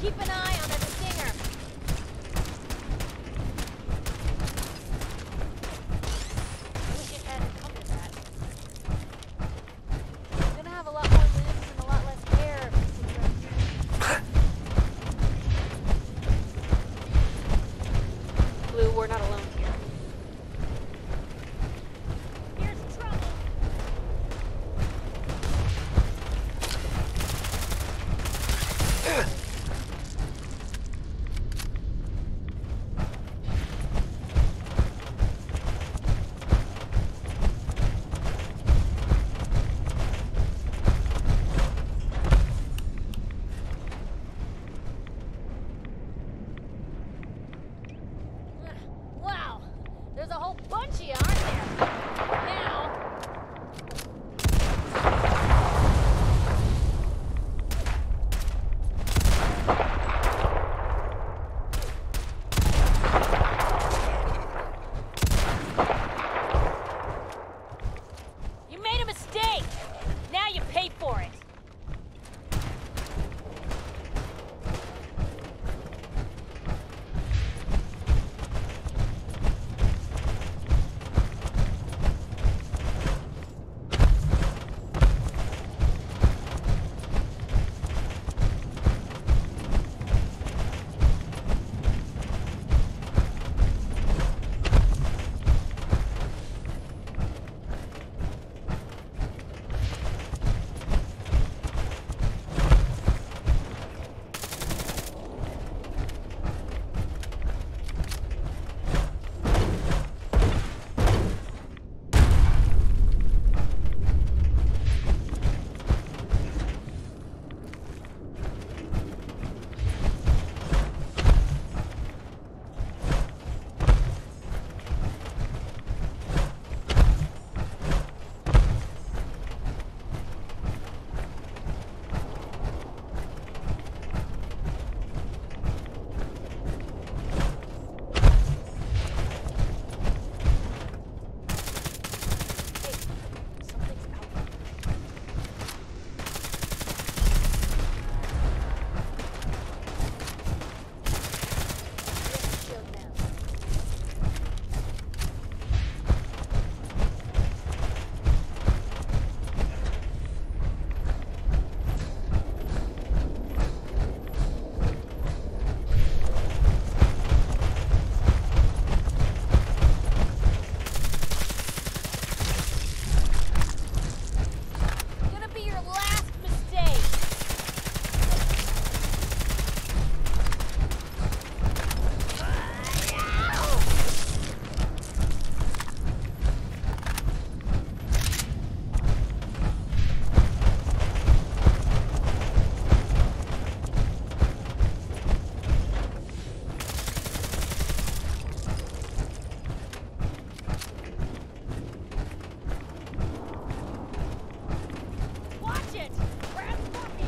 Keep an eye on the stinger. Wish it hadn't come to that. I'm gonna have a lot more limbs and a lot less hair. Blue, we're not alone here. Here's trouble. Wow, there's a whole bunch of you, aren't there? Now. You made a mistake. Now you pay for it. Gonna be your last mistake. Watch it! Transforming!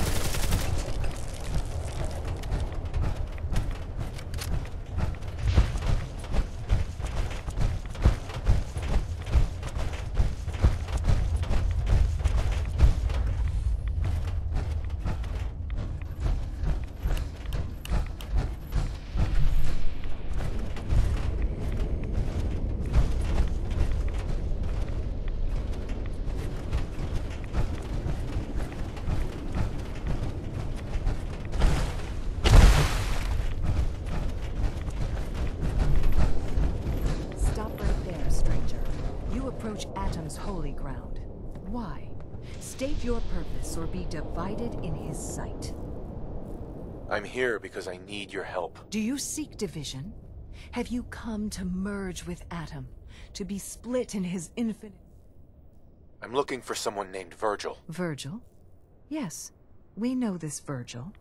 Stop right there, stranger. You approach Atom's holy ground. Why? State your purpose or be divided in his sight. I'm here because I need your help. Do you seek division? Have you come to merge with Atom? To be split in his infinite... I'm looking for someone named Virgil. Virgil? Yes, we know this Virgil.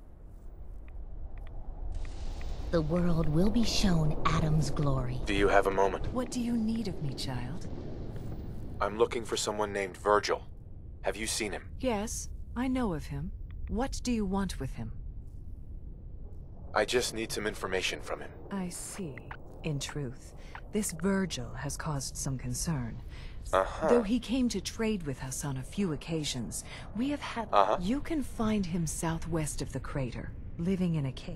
The world will be shown Atom's glory. Do you have a moment? What do you need of me, child? I'm looking for someone named Virgil. Have you seen him? Yes, I know of him. What do you want with him? I just need some information from him. I see. In truth, this Virgil has caused some concern. Uh-huh. Though he came to trade with us on a few occasions, we have had... Uh-huh. You can find him southwest of the crater. living in a cave.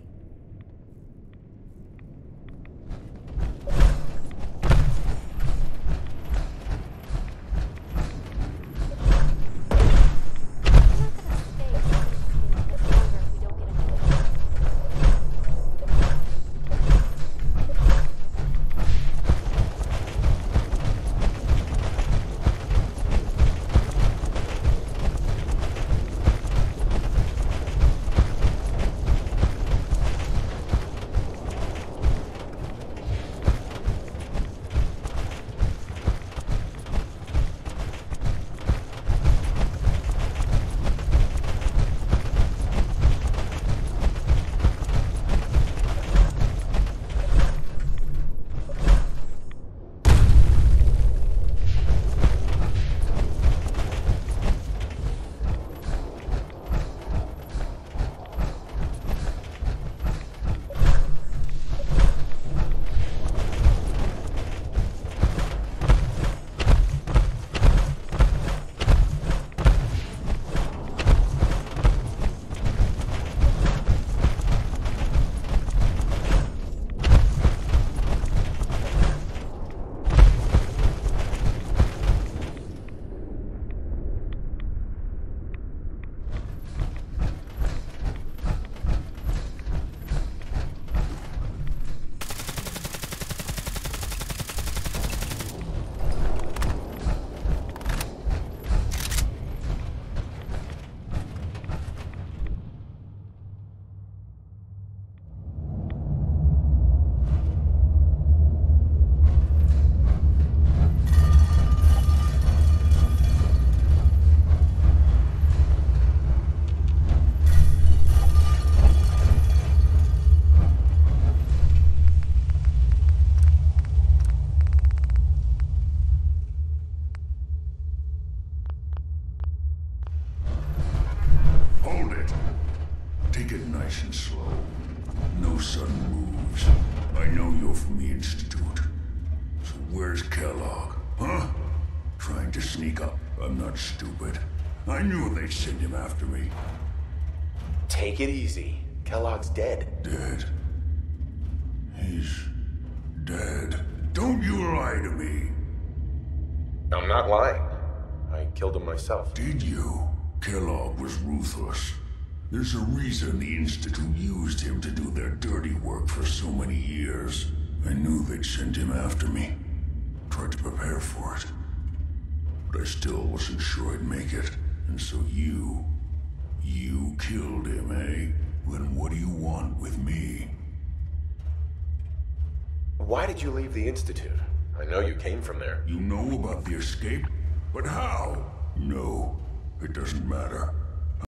Take it nice and slow. No sudden moves. I know you're from the Institute. So where's Kellogg, huh? Trying to sneak up. I'm not stupid. I knew they'd send him after me. Take it easy. Kellogg's dead. Dead? He's dead. Don't you lie to me. I'm not lying. I killed him myself. Did you? Kellogg was ruthless. There's a reason the Institute used him to do their dirty work for so many years. I knew they'd send him after me. Tried to prepare for it. But I still wasn't sure I'd make it. And so you killed him, eh? Then what do you want with me? Why did you leave the Institute? I know you came from there. You know about the escape? But how? No, it doesn't matter.